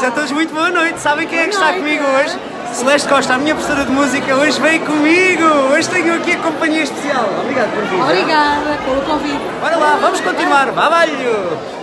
a todos, muito boa noite. Sabem quem é que está comigo hoje? Celeste Costa, a minha professora de música, hoje vem comigo. Hoje tenho aqui a companhia especial. Obrigado por vir. Obrigada pelo convite. Bora lá, vamos continuar. Babalho!